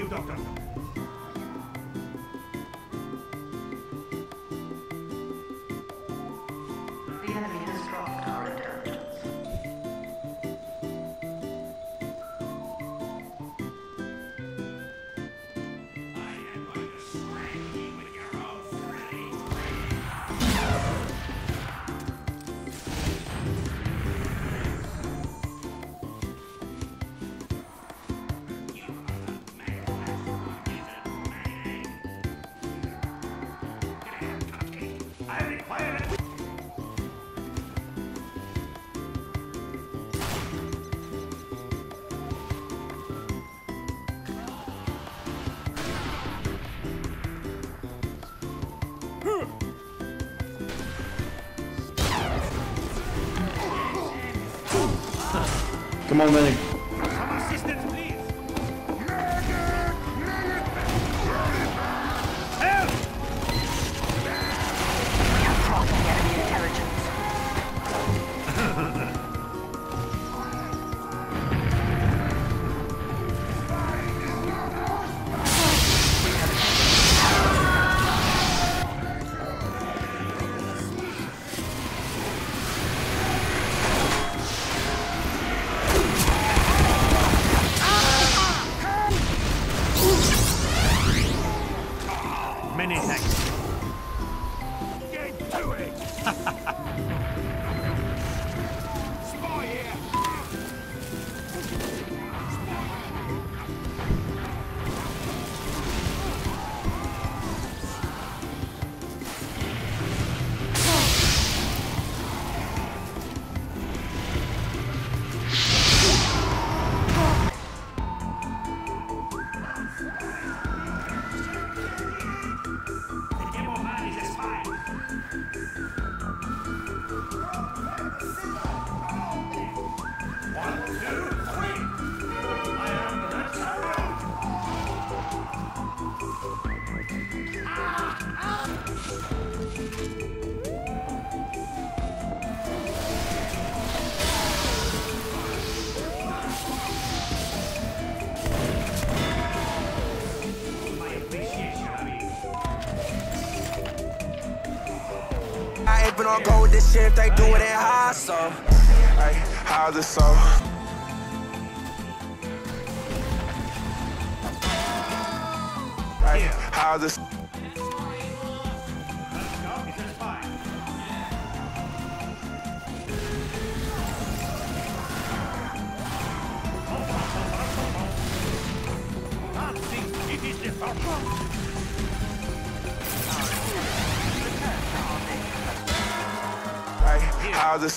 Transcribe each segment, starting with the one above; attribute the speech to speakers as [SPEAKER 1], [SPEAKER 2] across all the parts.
[SPEAKER 1] you, Doctor.
[SPEAKER 2] The enemy has dropped our intelligence.
[SPEAKER 3] Come on, medic.
[SPEAKER 1] Some assistance, please. Help!
[SPEAKER 2] We have dropped the enemy intelligence.
[SPEAKER 1] Many thanks. Get to it! Spy here!
[SPEAKER 4] I ain't been on go with this shit if they do it in high, so hey, how's it so? Hey, how's it?
[SPEAKER 1] It is the Falcon.
[SPEAKER 4] Hey, how's it?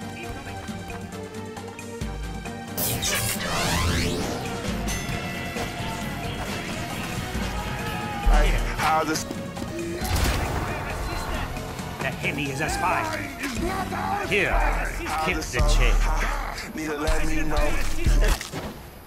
[SPEAKER 4] Hey, how's it?
[SPEAKER 1] The heavy is a spy. Here, keep the
[SPEAKER 4] so?
[SPEAKER 1] chain.
[SPEAKER 4] Need to let me know.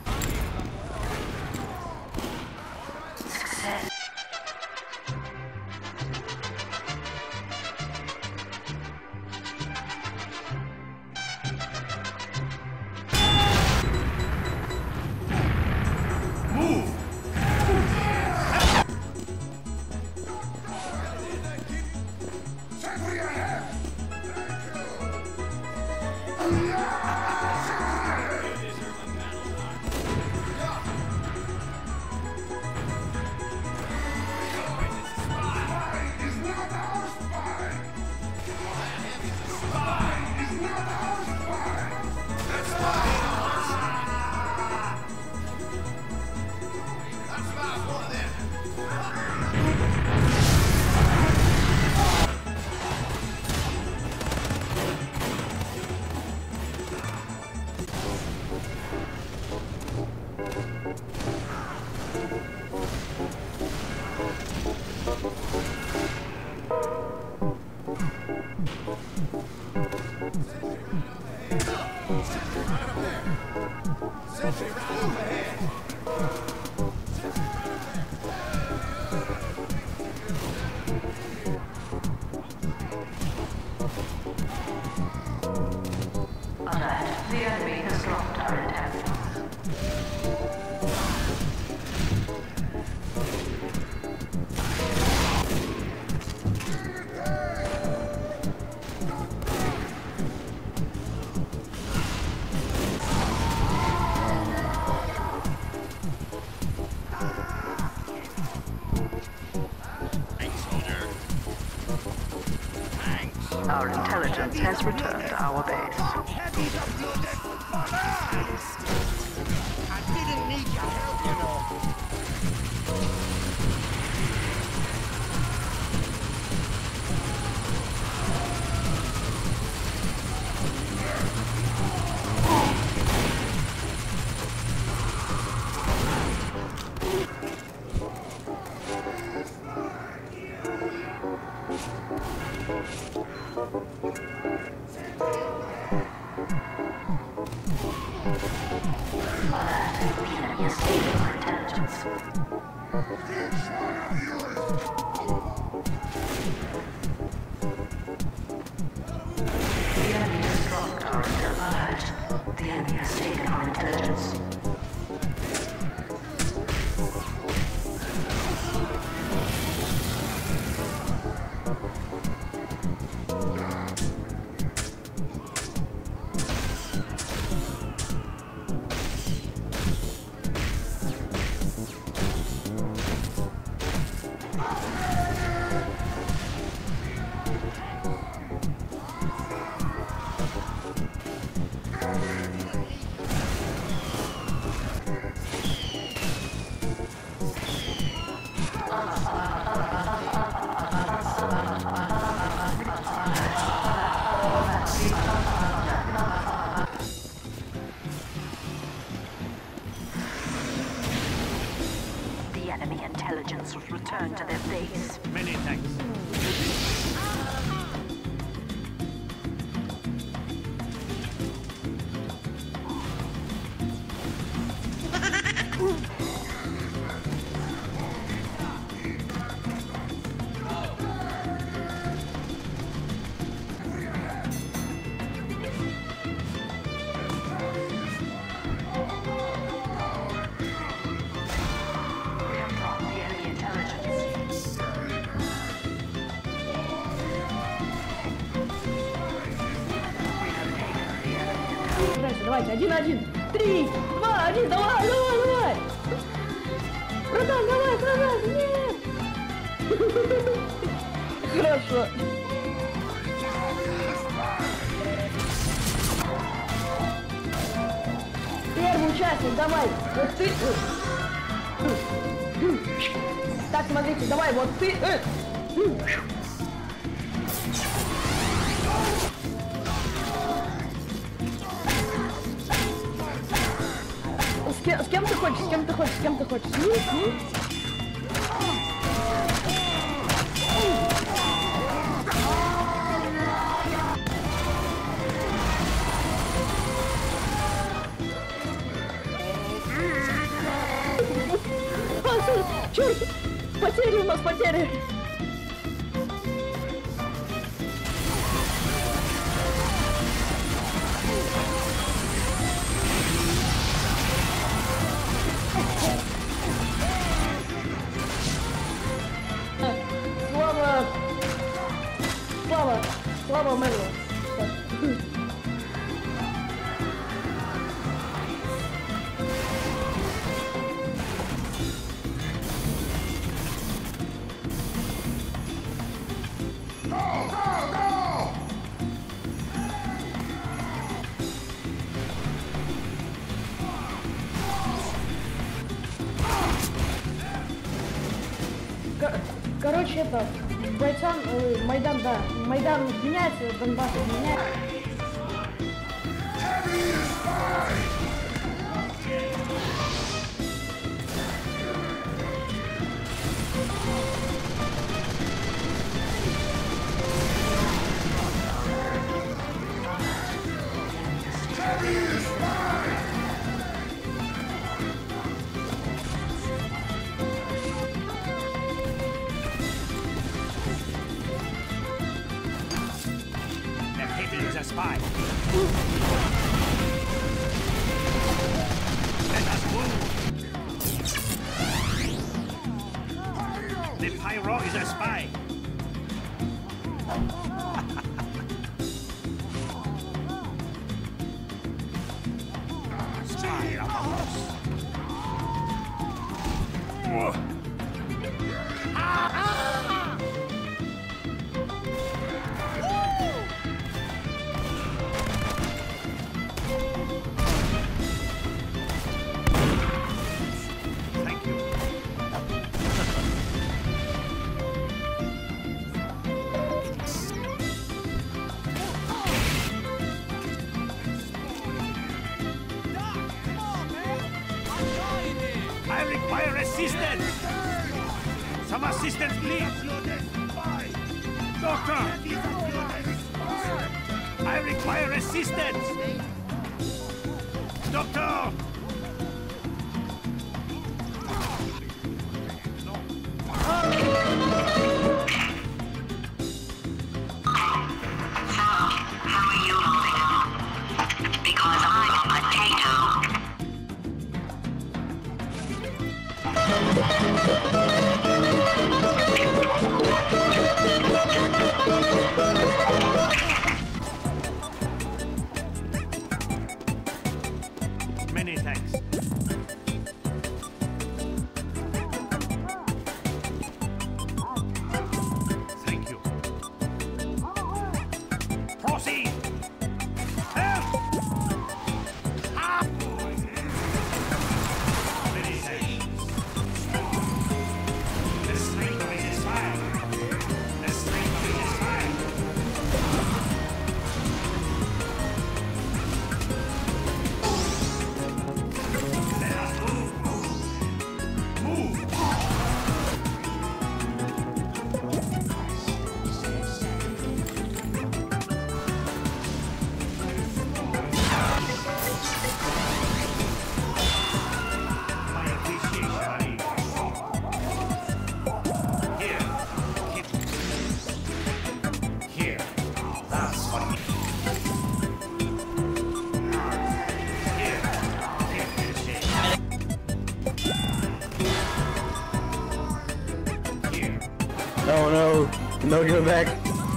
[SPEAKER 2] Alert. The enemy has dropped our intelligence. Our intelligence has returned to our base.
[SPEAKER 1] I didn't need your help, you know.
[SPEAKER 2] The enemy intelligence was returned to their base.
[SPEAKER 1] Many thanks.
[SPEAKER 2] The enemy intelligence.
[SPEAKER 5] Дальше, давайте, 1-1. 3, 2, 1, давай, давай, давай. Братан, давай, давай, нет. Хорошо. Первый участник, давай, вот ты. Так, смотрите, давай, вот ты. С кем ты хочешь, с кем ты хочешь, с кем ты хочешь? Черт! Потери у нас, потери! Слава! Слава! Слава Мерлу! Короче, это, бойцам, Майдан, да, Майдан меняется, Донбасс меняется.
[SPEAKER 1] Is a spy. Let us move. The pyro is a spy. Spy among us. assistance! Some assistance, please! Doctor! I require assistance! Doctor! Many thanks. Thank you. Proceed! Help! Ah! Many thanks. The strength of it is fine. The strength of it is fine. Let us move. Move. My appreciation. Here. Here. That's what we Here. Here.
[SPEAKER 3] No, no. No, give it back.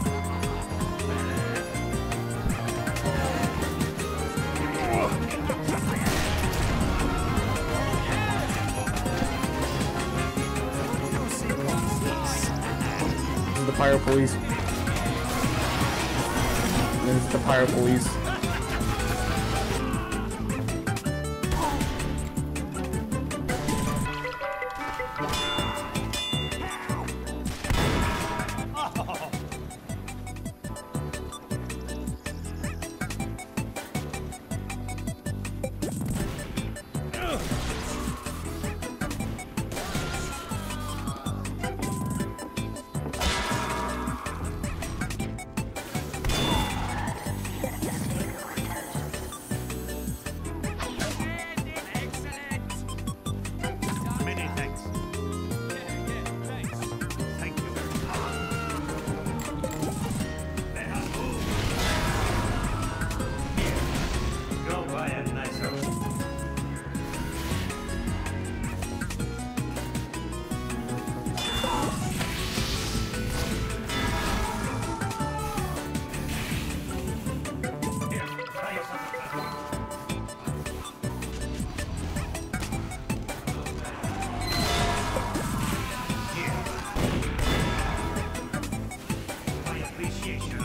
[SPEAKER 3] This is the Pyro Police. This is the Pyro Police.
[SPEAKER 1] Many thanks. Thank you. Let us move. Here. Go buy a nice house. Here, buy yourself a car. Here. My appreciation.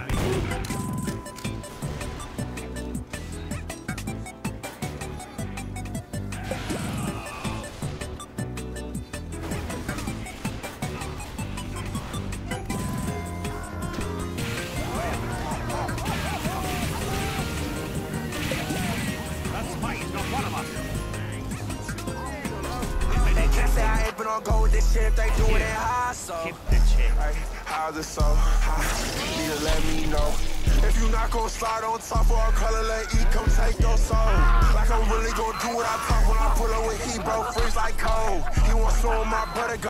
[SPEAKER 1] That's fine, not one of us.
[SPEAKER 4] Can't say I ain't been on go with this shit if they do it high, so.
[SPEAKER 1] Keep the chair.
[SPEAKER 4] Hey, how's it so high? Need to let me know. If you not gon' slide on top for a color, let E come take your soul. Like I'm really gon' do what I talk when I pull up with E, bro. Freeze like cold. He wants some of my brother.